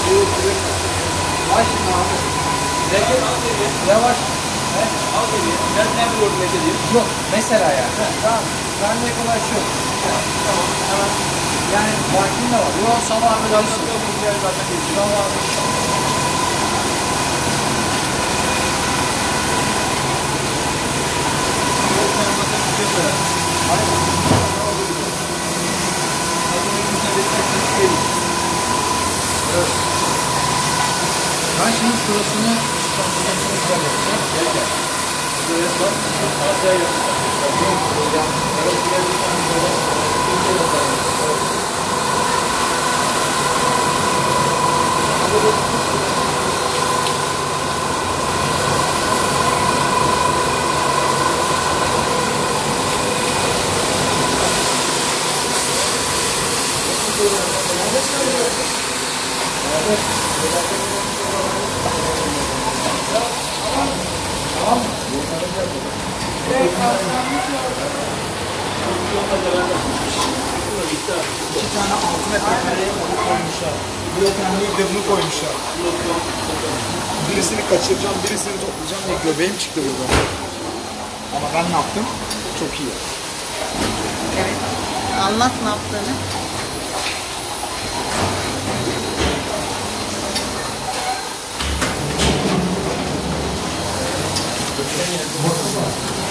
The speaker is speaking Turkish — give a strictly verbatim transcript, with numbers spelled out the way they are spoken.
Yavaş abi. Leket al geriye. Yavaş. He? Al geriye. Ben ne biliyorum lekediğim? Yok. Mesela yani. He, tamam. Ben ne kolay şu. Tamam. Hemen. Yani vaktin de var. Yok sabah abi. Zaten zaten geçiyor. Sabah abi. Ben şimdi şurasını gel gel. Şuraya bak. Arkaya gel. Tamam. İki tane altı metrekareye onu koymuşlar. Bloklanmayı da bunu koymuşlar. Birisini kaçıracağım, birisini toplayacağım diye göbeğim çıktı burada. Ama ben ne yaptım? Çok iyi. Evet. Anlat ne yaptığını. Bakın.